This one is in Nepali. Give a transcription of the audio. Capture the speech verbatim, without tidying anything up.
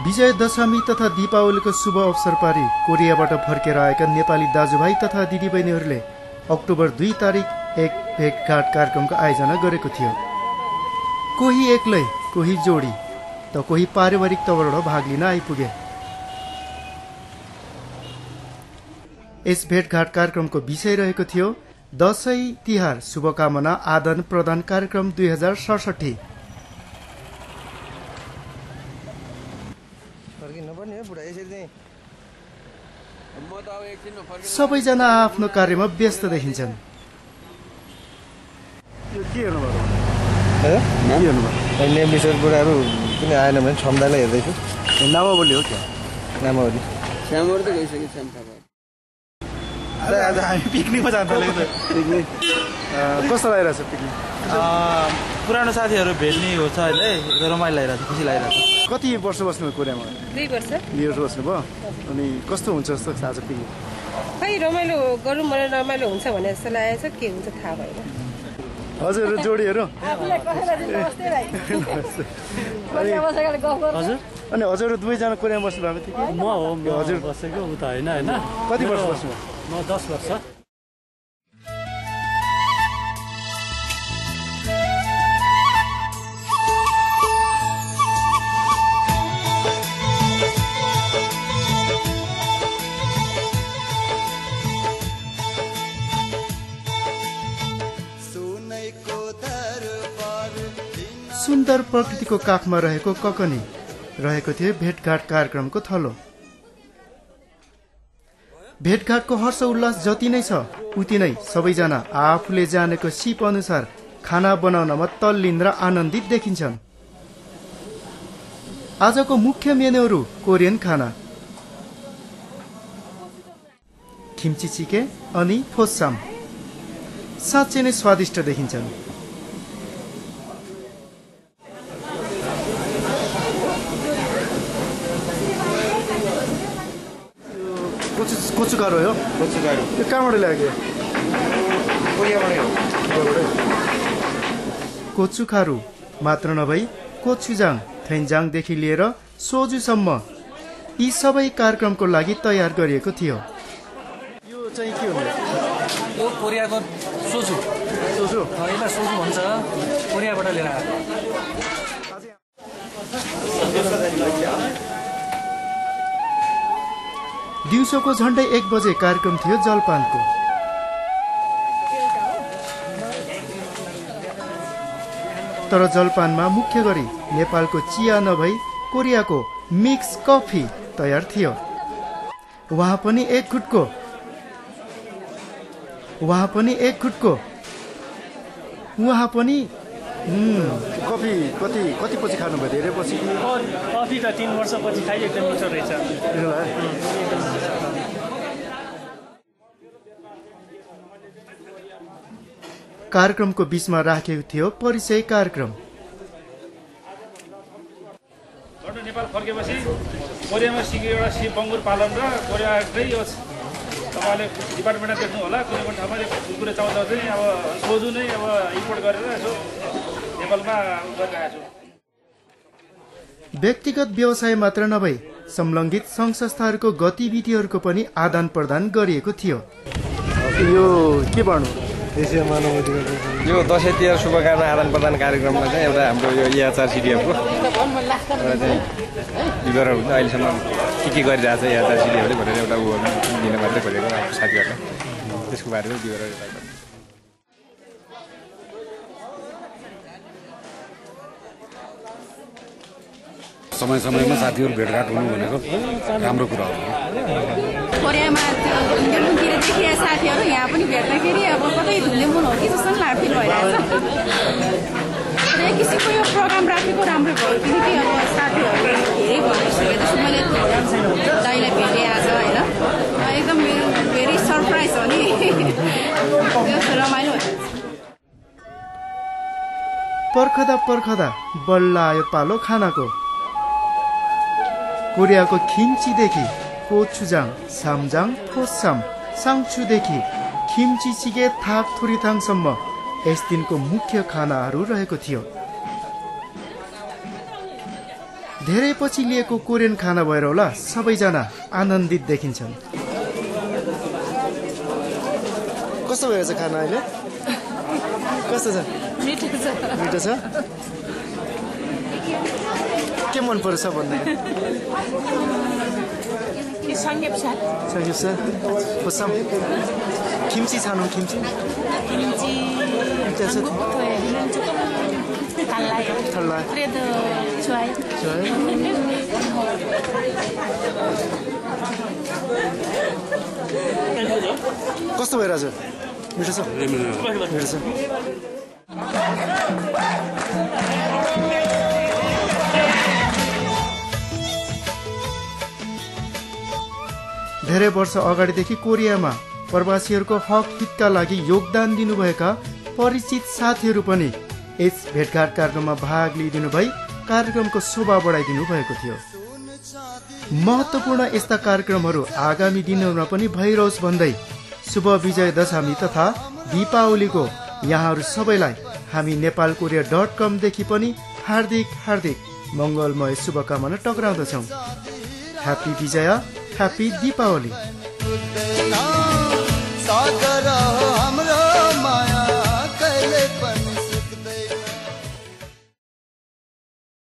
विजय दशमी तथा दीपावलीको शुभ अवसर पारी कोरियाबाट फर्केर आएका नेपाली दाजुभाइ तथा दिदीबहिनीहरूले अक्टोबर दुई तारिक एक भेटघाट कार्यक्रमको आयोजना गरेको थियो। कोही एक्लै, कोही जोडी त कोही पारिवारिक तवरबाट भाग लिन आइपुगे। यस भेटघाट कार्यक्रमको विषय रहेको थियो दशैं तिहार शुभकामना आदान प्रदान कार्यक्रम दुई हजार सडसठी। सबैजना आफ्नो कार्यमा व्यस्त देखिन्छन्। बुढाहरू पनि आएन भने क्षमतालाई हेर्दैछु। नामावली हो क्या? नामावली श्यामहरू त गइसक्यो। श्याम थापा आज हामी पिकनिकमा जान्छ। पिकनिक कस्तो लागिरहेछ? पिकनिक पुरानो साथीहरू भेट्ने हो छ अहिले, रमाइलो लागिरहेछ, खुसी लागिरहेछ। कति वर्ष बस्नुभयो कोरियामा? दुई वर्ष। दुई वर्ष बस्नुभयो। अनि कस्तो हुन्छ जस्तो छ आज पिकनिक? खै रमाइलो गरौँ भने रमाइलो हुन्छ भने जस्तो लागेको छ, के हुन्छ थाहा भएन। हजुर जोडीहरू? हजुर अनि हजुर दुवैजना कोरियामा बस्नु भएको थियो कि? म हो हजुर बसेको उता होइन होइन। कति वर्ष बस्नु? म दस वर्ष। सुन्दर प्रकृतिको काखमा रहेको ककनी रहेको थियो भेटघाट कार्यक्रमको थलो। भेटघाटको हर्ष उल्लास जति नै छ उति नै सबैजना आफूले जानेको सिप अनुसार खाना बनाउनमा तल्लीन र आनन्दित देखिन्छन्। आजको मुख्य मेन्यूहरू कोरियन खाना, किम्ची चिके अनि फोस्साम साँच्चै नै स्वादिष्ट देखिन्छन्। कोचुकारो हो? कोचुकारो यो कहाँबाट ल्याएको? कोरियाबाटै हो। कोचुकारो मात्र नभई कोचुजाङ, थेन्जाङदेखि लिएर सोजुसम्म यी सबै कार्यक्रमको लागि तयार गरिएको थियो। यो चाहिँ के हो? यो कोरियाको सोजु। सोजु यसलाई सोजु भन्छ, कोरियाबाट लिएर आएको। दिउँसोको झण्डै एक बजे कार्यक्रम थियो जलपानको। तर जलपानमा मुख्य गरी नेपालको चिया नभई कोरियाको मिक्स कफी तयार थियो। वहाँ पनि एक खुट्को वहाँ पनि एक खुट्को उहाँ पनि कफी कति कति पछि खानुभयो? धेरै पछि? कफी त तीन वर्षपछि खाइ एकदम मिठो रहेछ। कार्यक्रमको बीचमा राखेको थियो परिचय कार्यक्रम। नेपाल फर्केपछि कोरियामा सिकेको एउटा सिप बङ्गुर पालन र कोरियाकै यो तपाईँले डिपार्टमेन्टमा देख्नु होला, कुनै पनि ठाउँमा कुकुरे चाउँदा चाहिँ अब सोजु नै अब इम्पोर्ट गरेर यसो नेपालमा गरिरहेको छु। व्यक्तिगत व्यवसाय मात्र नभई संलग्नित सङ्घ संस्थाहरूको गतिविधिहरूको पनि आदान प्रदान गरिएको थियो। यो के भन्नु? यो दसैँ तिहार शुभकामना आदान प्रदान कार्यक्रममा चाहिँ एउटा हाम्रो यो एएचआर सिडिएफको चाहिँ विवरण हुन्छ। अहिलेसम्म के के गरिरहेको छ एएचआर सिडिएफले भनेर एउटा ऊ दिन मात्रै खोलेको आफ्नो साथीहरूलाई, त्यसको बारेमा विवरण। समय समयमा साथीहरू भेटघाट हुनु भनेको राम्रो कुरा हो। कोरियामा कालिम्पोङतिर देखिए साथीहरू यहाँ पनि भेट्दाखेरि अब कतै धुम्लिमुन हो कि जस्तो लाग्छ भइरहेछ। र एक किसिमको यो प्रोग्राम राखेको राम्रो भयो, किनकि अब साथीहरू धेरै भइसक्यो। जस्तो मैले दाइलाई भेटेँ आज होइन, एकदम भेरी सरप्राइज हो नि, रमाइलो हो। पर्खदा पर्खदा बल्ल आयो पालो खानाको। कोरियाको खिम्चीदेखि कोचुजाङ, सामजाङ, फोस्साम, साङचुदेखि खिम्ची चिगे थाक थुरिथाङसम्म यस दिनको मुख्य खानाहरू रहेको थियो। धेरै पछि लिएको कोरियन खाना भएर होला सबैजना आनन्दित देखिन्छन्। कस्तो भएछ खाना अहिले? कस्तो छ? मिठो छ। मिठो छ? के मन पर्छ भन्दा? samgyeopsal. Samgyeopsal? Bossam? Kimchi 사는 김치? 김치. 괜찮아요? 저희는 조금 달라요. 달라요? 그래도 좋아요. 좋아요? कस्तो भइरहेछ? मिठो छ? मिठो छ? धेरै वर्ष अगाडिदेखि कोरियामा प्रवासीहरूको हक हितका लागि योगदान दिनुभएका परिचित साथीहरू पनि यस भेटघाट कार्यक्रममा भाग लिइदिनु भई कार्यक्रमको शोभा बढाइदिनु भएको थियो। महत्त्वपूर्ण यस्ता कार्यक्रमहरू आगामी दिनहरूमा पनि भइरहोस् भन्दै शुभ विजय दशमी तथा दीपावलीको यहाँहरू सबैलाई हामी नेपाल कोरिया डट कमदेखि पनि हार्दिक हार्दिक मङ्गलमय शुभकामना टक्राउँदछौँ। Happy Vijay, happy Deepawali.